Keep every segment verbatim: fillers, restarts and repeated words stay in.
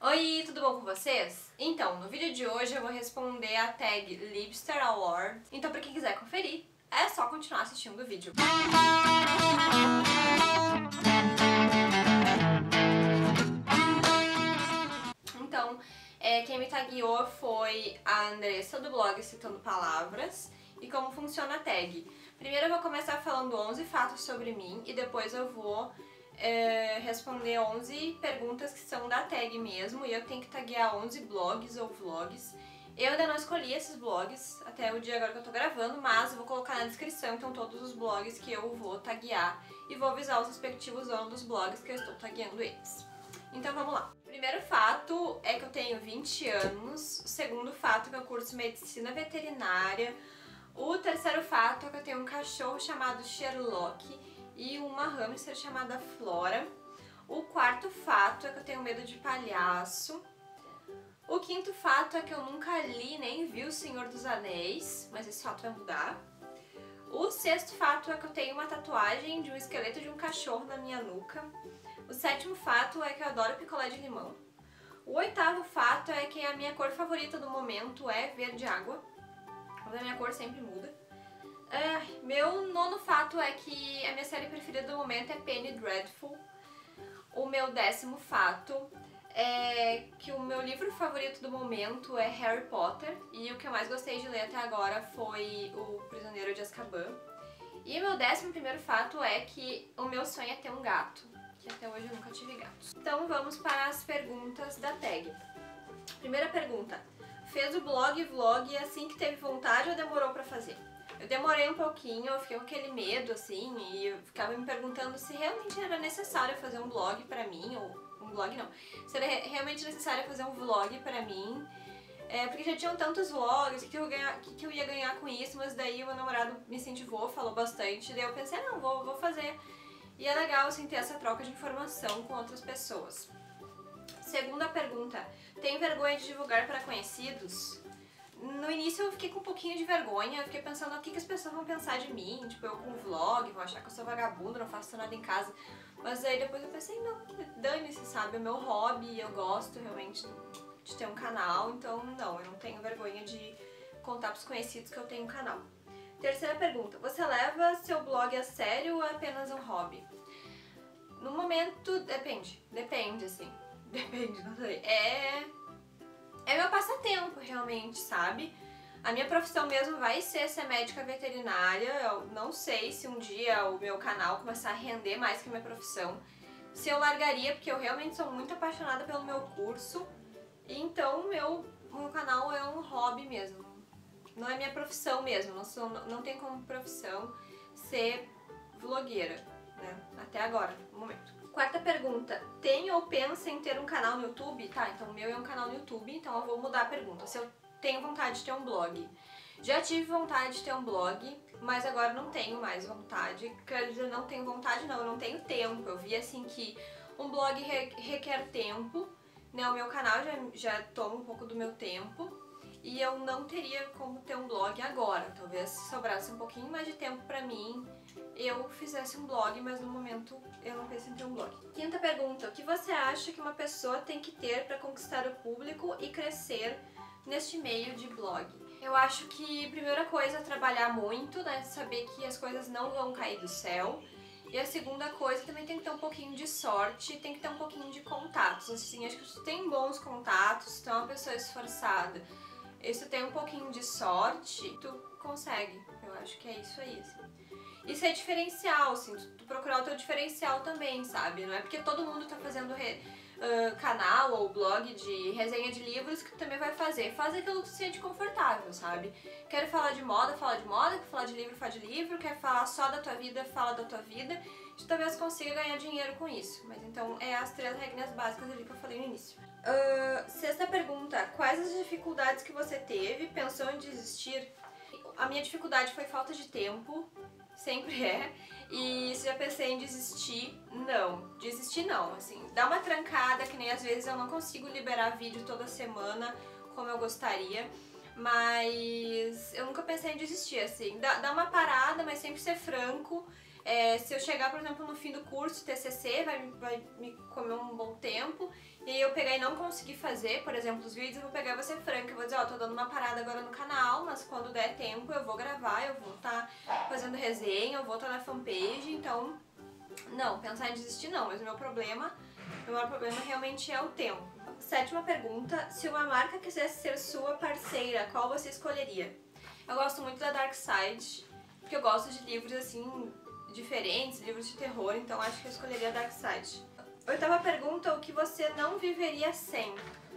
Oi, tudo bom com vocês? Então, no vídeo de hoje eu vou responder a tag Libster Award. Então, pra quem quiser conferir, é só continuar assistindo o vídeo. Então, é, quem me tagueou foi a Andressa do blog Citando Palavras. E como funciona a tag? Primeiro eu vou começar falando onze fatos sobre mim e depois eu vou é, responder onze perguntas que são da tag mesmo, e eu tenho que taguear onze blogs ou vlogs. Eu ainda não escolhi esses blogs até o dia agora que eu tô gravando, mas eu vou colocar na descrição então todos os blogs que eu vou taguear e vou avisar os respectivos donos dos blogs que eu estou tagueando eles. Então vamos lá. O primeiro fato é que eu tenho vinte anos, o segundo fato é que eu curso medicina veterinária, o terceiro fato é que eu tenho um cachorro chamado Sherlock e uma hamster chamada Flora. O quarto fato é que eu tenho medo de palhaço. O quinto fato é que eu nunca li nem vi O Senhor dos Anéis, mas esse fato vai mudar. O sexto fato é que eu tenho uma tatuagem de um esqueleto de um cachorro na minha nuca. O sétimo fato é que eu adoro picolé de limão. O oitavo fato é que a minha cor favorita do momento é verde água. A minha cor sempre muda. Uh, meu nono fato é que a minha série preferida do momento é Penny Dreadful. O meu décimo fato é que o meu livro favorito do momento é Harry Potter. E o que eu mais gostei de ler até agora foi O Prisioneiro de Azkaban. E meu décimo primeiro fato é que o meu sonho é ter um gato, que até hoje eu nunca tive gatos. Então vamos para as perguntas da tag. Primeira pergunta: fez o blog e vlog assim que teve vontade ou demorou pra fazer? Eu demorei um pouquinho, eu fiquei com aquele medo assim, e eu ficava me perguntando se realmente era necessário fazer um blog pra mim, ou um blog não, se era realmente necessário fazer um vlog pra mim, é, porque já tinham tantos vlogs, o que, que, eu ganha, que, que eu ia ganhar com isso, mas daí o meu namorado me incentivou, falou bastante, daí eu pensei, não, vou, vou fazer. E é legal assim ter essa troca de informação com outras pessoas. Segunda pergunta: tem vergonha de divulgar para conhecidos? No início eu fiquei com um pouquinho de vergonha, eu fiquei pensando o que, que as pessoas vão pensar de mim, tipo, eu com vlog, vão achar que eu sou vagabunda, não faço nada em casa. Mas aí depois eu pensei, não, dane-se, sabe, é meu hobby, eu gosto realmente de ter um canal, então não, eu não tenho vergonha de contar pros conhecidos que eu tenho um canal. Terceira pergunta: você leva seu blog a sério ou é apenas um hobby? No momento, depende, depende assim. Depende, não sei. É, é meu passatempo, realmente, sabe? A minha profissão mesmo vai ser ser médica veterinária. Eu não sei se um dia o meu canal começar a render mais que a minha profissão, se eu largaria, porque eu realmente sou muito apaixonada pelo meu curso. Então, meu, meu canal é um hobby mesmo. Não é minha profissão mesmo. Não, sou, não tenho como profissão ser vlogueira, né? Até agora, no momento. Quarta pergunta: tem ou pensa em ter um canal no YouTube? Tá, então o meu é um canal no YouTube, então eu vou mudar a pergunta. Se eu tenho vontade de ter um blog. Já tive vontade de ter um blog, mas agora não tenho mais vontade. Quer dizer, não tenho vontade não, eu não tenho tempo. Eu vi assim que um blog re requer tempo, né? O meu canal já, já toma um pouco do meu tempo. E eu não teria como ter um blog agora. Talvez se sobrasse um pouquinho mais de tempo pra mim, eu fizesse um blog, mas no momento eu não penso em ter um blog. Quinta pergunta: o que você acha que uma pessoa tem que ter para conquistar o público e crescer neste meio de blog? Eu acho que a primeira coisa é trabalhar muito, né? Saber que as coisas não vão cair do céu. E a segunda coisa, também tem que ter um pouquinho de sorte, tem que ter um pouquinho de contatos. Assim, acho que se tu tem bons contatos, se tu é uma pessoa esforçada, e se tu tem um pouquinho de sorte, tu consegue. Eu acho que é isso aí, assim. Isso é diferencial, assim, tu, tu procurar o teu diferencial também, sabe? Não é porque todo mundo tá fazendo re, uh, canal ou blog de resenha de livros que tu também vai fazer. Faz aquilo que tu se sente confortável, sabe? Quero falar de moda, fala de moda. Quer falar de livro, fala de livro. Quer falar só da tua vida, fala da tua vida. Tu talvez consiga ganhar dinheiro com isso. Mas então é as três regras básicas ali que eu falei no início. Uh, sexta pergunta: quais as dificuldades que você teve? Pensou em desistir? A minha dificuldade foi falta de tempo. Sempre é. E se já pensei em desistir, não. Desistir não, assim, dá uma trancada, que nem às vezes eu não consigo liberar vídeo toda semana como eu gostaria, mas eu nunca pensei em desistir, assim, dá, dá uma parada, mas sempre ser franco. É, se eu chegar, por exemplo, no fim do curso, T C C, vai, vai me comer um bom tempo, e aí eu pegar e não conseguir fazer, por exemplo, os vídeos, eu vou pegar e vou ser franca, eu vou dizer, ó, tô dando uma parada agora no canal, mas quando der tempo eu vou gravar, eu vou estar tá fazendo resenha, eu vou estar tá na fanpage, então, não, pensar em desistir não, mas o meu problema, o maior problema realmente é o tempo. Sétima pergunta, se uma marca quisesse ser sua parceira, qual você escolheria? Eu gosto muito da Dark Side, porque eu gosto de livros assim, diferentes, livros de terror, então acho que eu escolheria Dark Side. Oitava pergunta, o que você não viveria sem?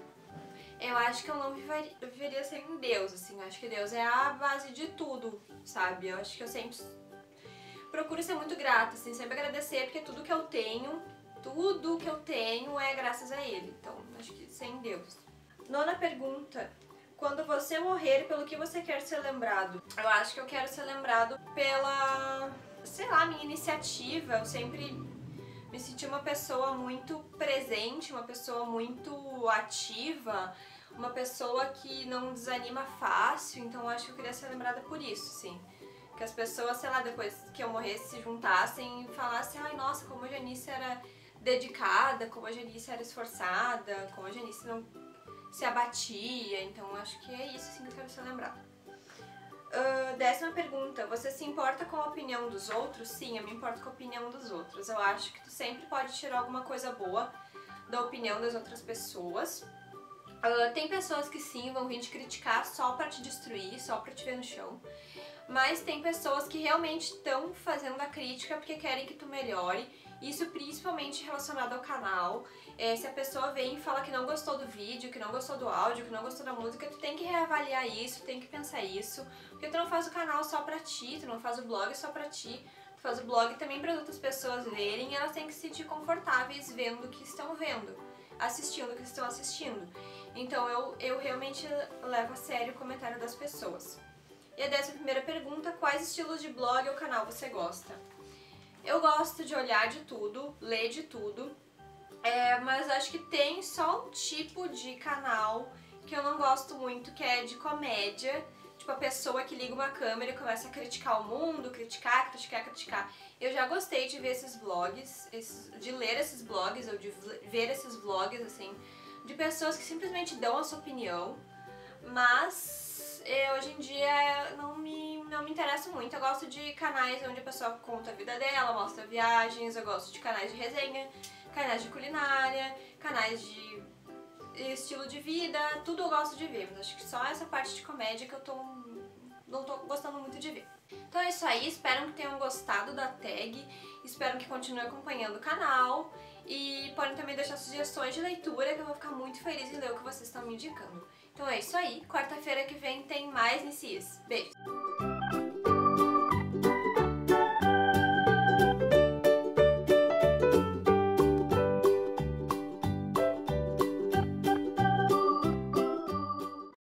Eu acho que eu não viveria, eu viveria sem Deus, assim, eu acho que Deus é a base de tudo, sabe? Eu acho que eu sempre procuro ser muito grata, assim, sempre agradecer, porque tudo que eu tenho, tudo que eu tenho é graças a Ele, então acho que sem Deus. Nona pergunta, quando você morrer, pelo que você quer ser lembrado? Eu acho que eu quero ser lembrado pela, sei lá, minha iniciativa. Eu sempre me senti uma pessoa muito presente, uma pessoa muito ativa, uma pessoa que não desanima fácil, então eu acho que eu queria ser lembrada por isso, sim. Que as pessoas, sei lá, depois que eu morresse, se juntassem e falassem, ai, nossa, como a Janice era dedicada, como a Janice era esforçada, como a Janice não se abatia, então acho que é isso assim que eu quero ser lembrada. Uh, décima pergunta, você se importa com a opinião dos outros? Sim, eu me importo com a opinião dos outros. Eu acho que tu sempre pode tirar alguma coisa boa da opinião das outras pessoas. Uh, tem pessoas que sim, vão vir te criticar só pra te destruir, só pra te ver no chão. Mas tem pessoas que realmente estão fazendo a crítica porque querem que tu melhore. Isso principalmente relacionado ao canal. É, se a pessoa vem e fala que não gostou do vídeo, que não gostou do áudio, que não gostou da música, tu tem que reavaliar isso, tem que pensar isso. Porque tu não faz o canal só pra ti, tu não faz o blog só pra ti. Tu faz o blog também para outras pessoas verem e elas têm que se sentir confortáveis vendo o que estão vendo, assistindo o que estão assistindo. Então eu, eu realmente levo a sério o comentário das pessoas. E a décima primeira pergunta, quais estilos de blog ou canal você gosta? Eu gosto de olhar de tudo, ler de tudo, é, mas acho que tem só um tipo de canal que eu não gosto muito, que é de comédia. Tipo, a pessoa que liga uma câmera e começa a criticar o mundo, criticar, criticar, criticar. Eu já gostei de ver esses blogs, esses, de ler esses blogs, ou de ver esses vlogs, assim, de pessoas que simplesmente dão a sua opinião, mas eu, hoje em dia não me, não me interesso muito. Eu gosto de canais onde a pessoa conta a vida dela, mostra viagens, eu gosto de canais de resenha, canais de culinária, canais de estilo de vida, tudo eu gosto de ver, mas acho que só essa parte de comédia que eu tô, não tô gostando muito de ver. Então é isso aí, espero que tenham gostado da tag, espero que continuem acompanhando o canal e podem também deixar sugestões de leitura que eu vou ficar muito feliz em ler o que vocês estão me indicando. Então é isso aí, quarta-feira que vem tem mais N C Is. Beijo!